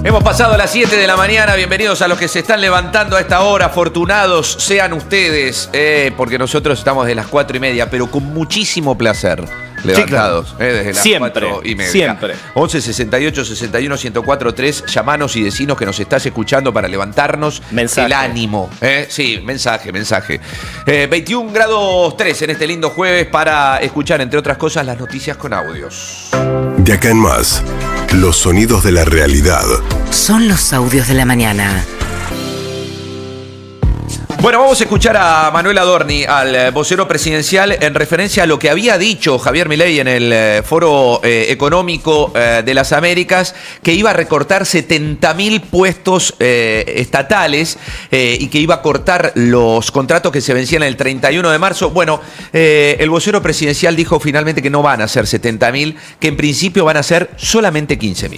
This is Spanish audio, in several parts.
Hemos pasado las 7 de la mañana, bienvenidos a los que se están levantando a esta hora, afortunados sean ustedes, porque nosotros estamos de las 4:30, pero con muchísimo placer levantados, sí, claro. Desde las siempre, 4:30. Siempre. 11 68 61 1043, llamanos y decinos que nos estás escuchando para levantarnos el ánimo. Sí, mensaje. 21 grados 3 en este lindo jueves para escuchar, entre otras cosas, las noticias con audios. De acá en más, los sonidos de la realidad. Son los audios de la mañana. Bueno, vamos a escuchar a Manuel Adorni, al vocero presidencial, en referencia a lo que había dicho Javier Milei en el Foro Económico de las Américas, que iba a recortar 70.000 puestos estatales y que iba a cortar los contratos que se vencían el 31 de marzo. Bueno, el vocero presidencial dijo finalmente que no van a ser 70.000, que en principio van a ser solamente 15.000.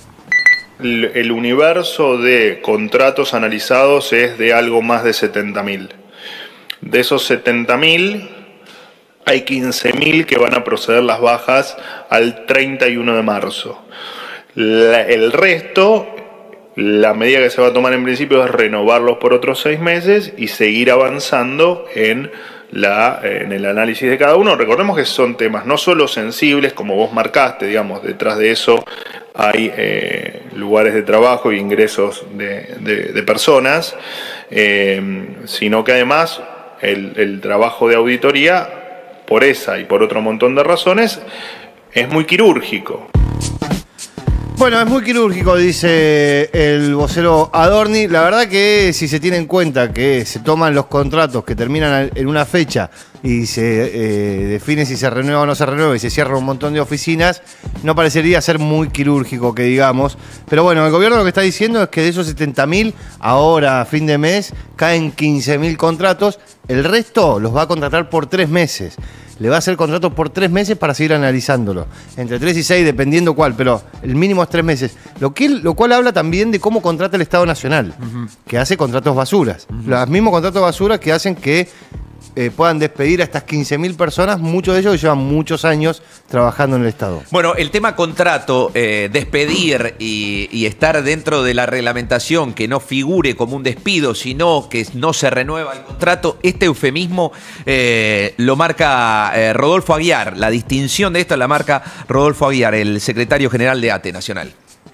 El universo de contratos analizados es de algo más de 70.000. De esos 70.000, hay 15.000 que van a proceder las bajas al 31 de marzo. El resto, la medida que se va a tomar en principio es renovarlos por otros 6 meses y seguir avanzando en el análisis de cada uno. Recordemos que son temas no solo sensibles, como vos marcaste, digamos, detrás de eso hay lugares de trabajo e ingresos de personas, sino que además el trabajo de auditoría, por esa y por otro montón de razones, es muy quirúrgico. Bueno, es muy quirúrgico, dice el vocero Adorni. La verdad que si se tiene en cuenta que se toman los contratos que terminan en una fecha y se define si se renueva o no se renueva y se cierra un montón de oficinas, no parecería ser muy quirúrgico, que digamos. Pero bueno, el gobierno lo que está diciendo es que de esos 70.000, ahora a fin de mes, caen 15.000 contratos. El resto los va a contratar por 3 meses. Le va a hacer contrato por 3 meses para seguir analizándolo. Entre 3 y 6, dependiendo cuál, pero el mínimo es 3 meses. Lo cual habla también de cómo contrata el Estado Nacional, que hace contratos basuras. Los mismos contratos basuras que hacen que puedan despedir a estas 15.000 personas, muchos de ellos que llevan muchos años trabajando en el Estado. Bueno, el tema contrato, despedir y estar dentro de la reglamentación, que no figure como un despido, sino que no se renueva el contrato, este eufemismo lo marca Rodolfo Aguiar. La distinción de esto la marca Rodolfo Aguiar, el secretario general de ATE Nacional.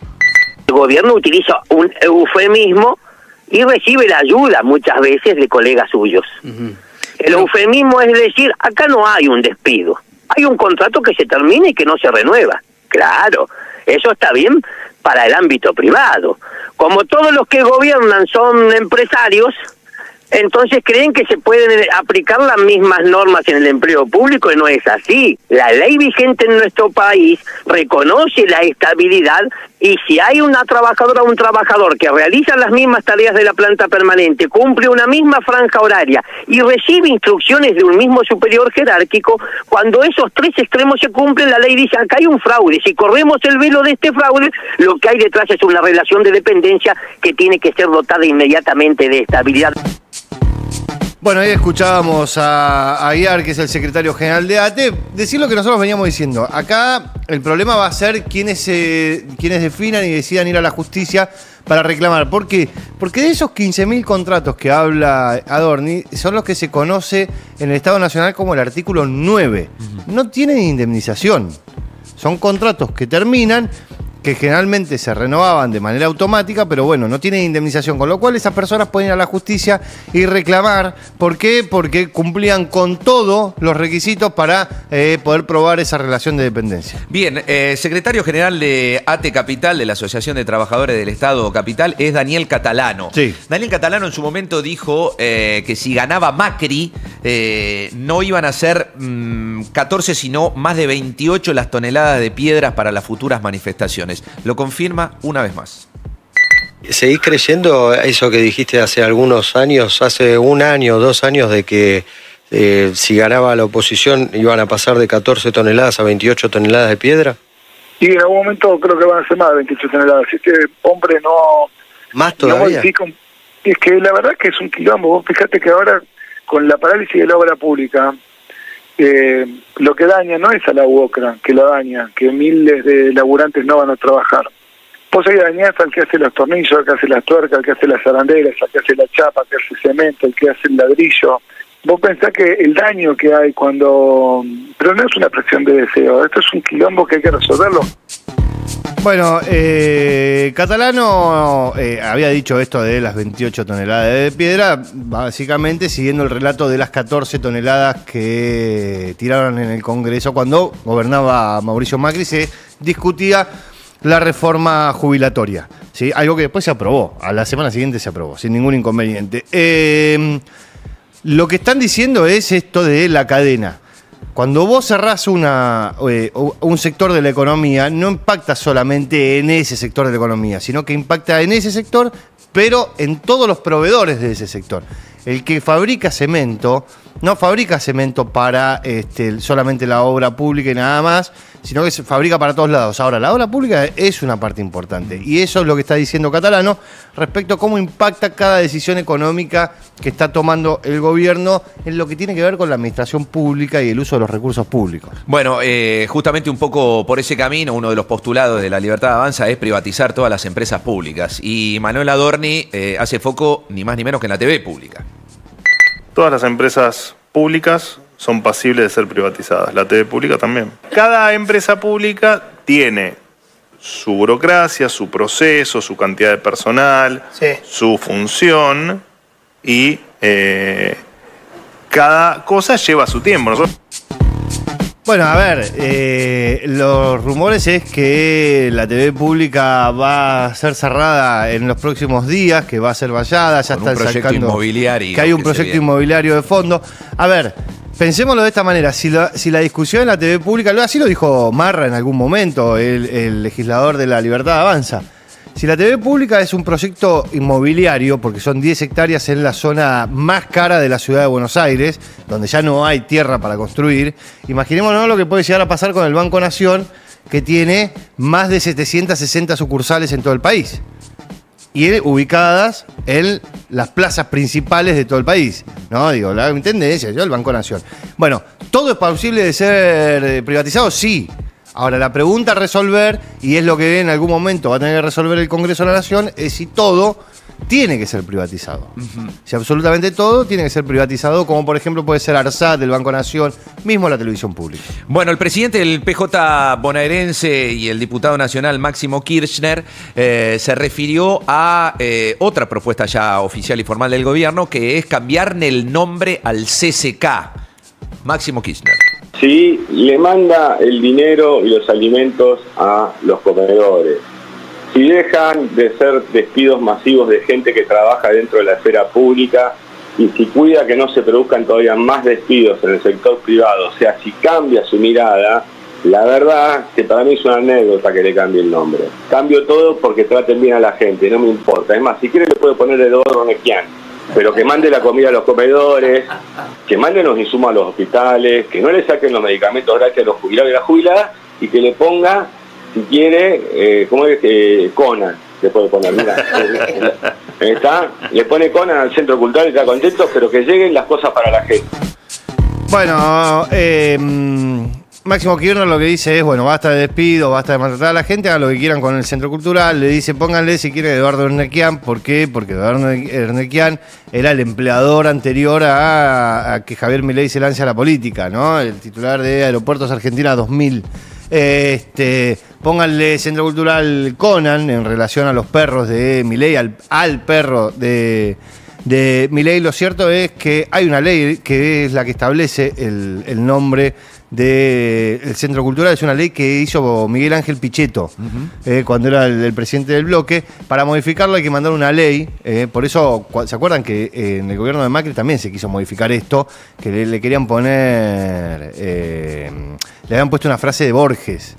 El gobierno utiliza un eufemismo y recibe la ayuda muchas veces de colegas suyos. El eufemismo es decir, acá no hay un despido, hay un contrato que se termina y que no se renueva. Claro, eso está bien para el ámbito privado. Como todos los que gobiernan son empresarios, entonces creen que se pueden aplicar las mismas normas en el empleo público, y no es así. La ley vigente en nuestro país reconoce la estabilidad, y si hay una trabajadora o un trabajador que realiza las mismas tareas de la planta permanente, cumple una misma franja horaria y recibe instrucciones de un mismo superior jerárquico, cuando esos 3 extremos se cumplen, la ley dice, acá hay un fraude. Si corremos el velo de este fraude, lo que hay detrás es una relación de dependencia que tiene que ser dotada inmediatamente de estabilidad. Bueno, ahí escuchábamos a Aguiar, que es el secretario general de ATE, decir lo que nosotros veníamos diciendo. Acá el problema va a ser quienes definan y decidan ir a la justicia para reclamar. ¿Por qué? Porque de esos 15.000 contratos que habla Adorni, son los que se conoce en el Estado Nacional como el artículo 9. No tienen indemnización. Son contratos que terminan, que generalmente se renovaban de manera automática, pero bueno, no tienen indemnización, con lo cual esas personas pueden ir a la justicia y reclamar. ¿Por qué? Porque cumplían con todos los requisitos para poder probar esa relación de dependencia. Bien, secretario general de ATE Capital, de la Asociación de Trabajadores del Estado Capital, es Daniel Catalano. Sí. Daniel Catalano en su momento dijo que si ganaba Macri, no iban a ser 14, sino más de 28 las toneladas de piedras para las futuras manifestaciones. Lo confirma una vez más. ¿Seguís creyendo eso que dijiste hace algunos años, hace 1 año, 2 años, de que si ganaba la oposición iban a pasar de 14 toneladas a 28 toneladas de piedra? Y en algún momento creo que van a ser más de 28 toneladas. Este hombre no... ¿Más todavía? Es que la verdad que es un quilombo. Vos fíjate que ahora, con la parálisis de la obra pública, lo que daña no es a la UOCRA, que la daña, que miles de laburantes no van a trabajar. Vos ahí dañás al que hace los tornillos, al que hace las tuercas, al que hace las arandelas, al que hace la chapa, al que hace el cemento, al que hace el ladrillo. Vos pensás que el daño que hay cuando... Pero no es una presión de deseo, esto es un quilombo que hay que resolverlo. Bueno, Catalano había dicho esto de las 28 toneladas de piedra, básicamente siguiendo el relato de las 14 toneladas que tiraron en el Congreso cuando gobernaba Mauricio Macri. Se discutía la reforma jubilatoria, ¿sí? Algo que después se aprobó, a la semana siguiente se aprobó, sin ningún inconveniente. Lo que están diciendo es esto de la cadena. Cuando vos cerrás un sector de la economía, no impacta solamente en ese sector de la economía, sino que impacta en ese sector, pero en todos los proveedores de ese sector. El que fabrica cemento, no fabrica cemento para solamente la obra pública y nada más, sino que se fabrica para todos lados. Ahora, la obra pública es una parte importante, y eso es lo que está diciendo Catalano respecto a cómo impacta cada decisión económica que está tomando el gobierno en lo que tiene que ver con la administración pública y el uso de los recursos públicos. Bueno, justamente un poco por ese camino, uno de los postulados de La Libertad Avanza es privatizar todas las empresas públicas. Y Manuel Adorni hace foco ni más ni menos que en la TV pública. Todas las empresas públicas son pasibles de ser privatizadas, la TV pública también. Cada empresa pública tiene su burocracia, su proceso, su cantidad de personal, su función, y cada cosa lleva su tiempo. Bueno, a ver, los rumores es que la TV pública va a ser cerrada en los próximos días, que va a ser vallada, ya están sacando inmobiliario, que hay un proyecto inmobiliario de fondo. A ver, pensémoslo de esta manera, si la discusión en la TV pública, así lo dijo Marra en algún momento, el legislador de La Libertad Avanza. Si la TV pública es un proyecto inmobiliario, porque son 10 hectáreas en la zona más cara de la ciudad de Buenos Aires, donde ya no hay tierra para construir, imaginémonos lo que puede llegar a pasar con el Banco Nación, que tiene más de 760 sucursales en todo el país, y ubicadas en las plazas principales de todo el país, ¿no? Digo, la Intendencia, el Banco Nación. Bueno, ¿todo es posible de ser privatizado? Sí. Ahora, la pregunta a resolver, y es lo que en algún momento va a tener que resolver el Congreso de la Nación, es si todo tiene que ser privatizado. Si absolutamente todo tiene que ser privatizado, como por ejemplo puede ser ARSAT, el Banco Nación, mismo la televisión pública. Bueno, el presidente del PJ bonaerense y el diputado nacional Máximo Kirchner se refirió a otra propuesta ya oficial y formal del gobierno, que es cambiarle el nombre al CCK. Máximo Kirchner. Sí, le manda el dinero y los alimentos a los comedores. Si dejan de ser despidos masivos de gente que trabaja dentro de la esfera pública, y si cuida que no se produzcan todavía más despidos en el sector privado, o sea, si cambia su mirada, la verdad que para mí es una anécdota que le cambie el nombre. Cambio todo porque traten bien a la gente, no me importa. Es más, si quiere le puedo poner Eduardo Nequian, pero que mande la comida a los comedores, que manden los insumos a los hospitales, que no le saquen los medicamentos gratis a los jubilados y las jubiladas, y que le ponga, si quiere, ¿cómo es? Conan, le puede poner, mira. ¿Está? Le pone Conan al Centro Cultural y está contento, pero que lleguen las cosas para la gente. Bueno, Máximo Kirchner lo que dice es, bueno, basta de despido, basta de maltratar a la gente, hagan lo que quieran con el Centro Cultural. Le dice, pónganle si quiere Eduardo Ernequian. ¿Por qué? Porque Eduardo Ernequian era el empleador anterior a que Javier Milei se lance a la política, ¿no? El titular de Aeropuertos Argentina 2000. Pónganle Centro Cultural Conan en relación a los perros de Milei, al perro de Milei. Lo cierto es que hay una ley que es la que establece el nombre del Centro Cultural. Es una ley que hizo Miguel Ángel Pichetto cuando era el presidente del bloque. Para modificarlo hay que mandar una ley, por eso, ¿se acuerdan que en el gobierno de Macri también se quiso modificar esto? Que le querían poner, le habían puesto una frase de Borges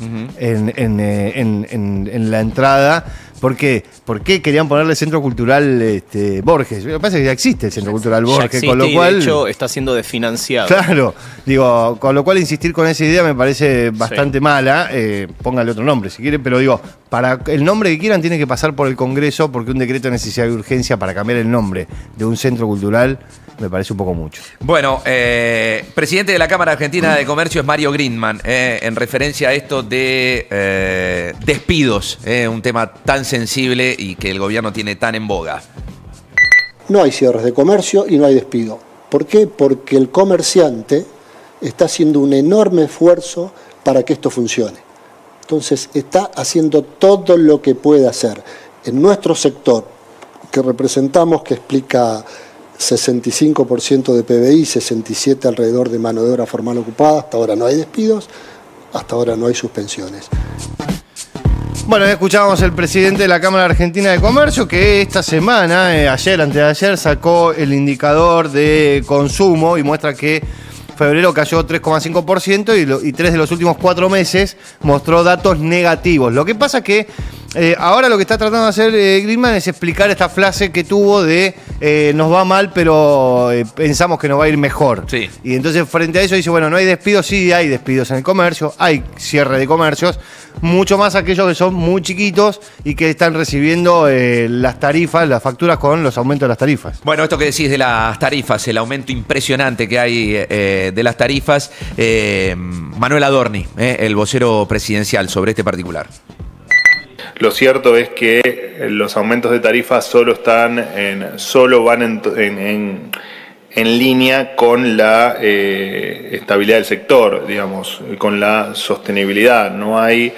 en la entrada. ¿Por qué? ¿Por qué querían ponerle Centro Cultural Borges? Lo que pasa es que ya existe el Centro Cultural Borges, existe, con lo cual... de hecho está siendo desfinanciado. Claro, digo, con lo cual insistir con esa idea me parece bastante mala. Póngale otro nombre si quieren, pero digo, para el nombre que quieran tiene que pasar por el Congreso, porque un decreto de necesidad de urgencia para cambiar el nombre de un centro cultural me parece un poco mucho. Bueno, presidente de la Cámara Argentina de Comercio es Mario Grindman, en referencia a esto de despidos, un tema tan sensible y que el gobierno tiene tan en boga. No hay cierres de comercio y no hay despido. ¿Por qué? Porque el comerciante está haciendo un enorme esfuerzo para que esto funcione. Entonces está haciendo todo lo que puede hacer. En nuestro sector, que representamos, que explica 65% de PBI, 67% alrededor de mano de obra formal ocupada, hasta ahora no hay despidos, hasta ahora no hay suspensiones. Bueno, escuchábamos el presidente de la Cámara Argentina de Comercio que esta semana, ayer, antes de ayer, sacó el indicador de consumo y muestra que febrero cayó 3,5% y 3 de los últimos 4 meses mostró datos negativos. Lo que pasa es que ahora lo que está tratando de hacer Grindman es explicar esta frase que tuvo de nos va mal, pero pensamos que nos va a ir mejor. Sí. Y entonces frente a eso dice, bueno, no hay despidos, sí hay despidos en el comercio, hay cierre de comercios, mucho más aquellos que son muy chiquitos y que están recibiendo las tarifas, las facturas con los aumentos de las tarifas. Bueno, esto que decís de las tarifas, el aumento impresionante que hay de las tarifas, Manuel Adorni, el vocero presidencial, sobre este particular. Lo cierto es que los aumentos de tarifas solo van en línea con la estabilidad del sector, digamos, con la sostenibilidad. No hay,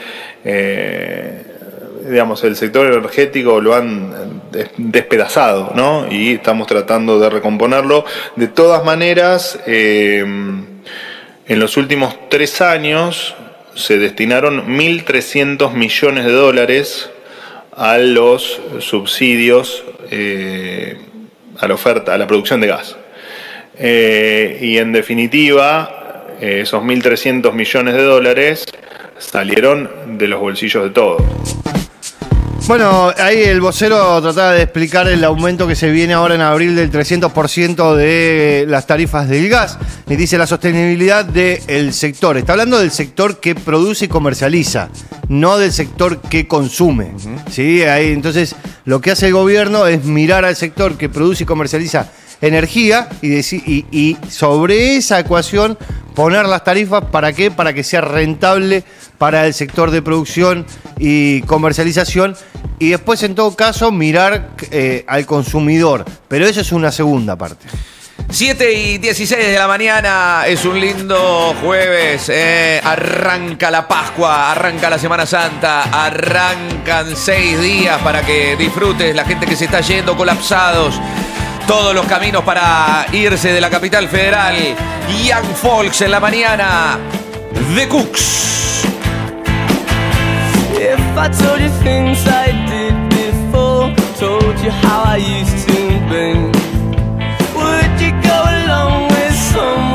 digamos, el sector energético lo han despedazado, ¿no? Y estamos tratando de recomponerlo. De todas maneras, en los últimos 3 años se destinaron 1.300 millones de dólares a los subsidios, a la oferta, a la producción de gas. Y en definitiva, esos 1.300 millones de dólares salieron de los bolsillos de todos. Bueno, ahí el vocero trataba de explicar el aumento que se viene ahora en abril del 300% de las tarifas del gas. Y dice la sostenibilidad del sector. Está hablando del sector que produce y comercializa, no del sector que consume. ¿Sí? Ahí, entonces, lo que hace el gobierno es mirar al sector que produce y comercializa energía y sobre esa ecuación poner las tarifas. ¿Para qué? Para que sea rentable para el sector de producción y comercialización y después en todo caso mirar al consumidor, pero eso es una segunda parte. 7:16 de la mañana, es un lindo jueves, arranca la Pascua, arranca la Semana Santa, arrancan 6 días para que disfrutes, la gente que se está yendo colapsados, todos los caminos para irse de la capital federal. Young Folks en la mañana, The Cooks. If I told you things I did before, told you how I used to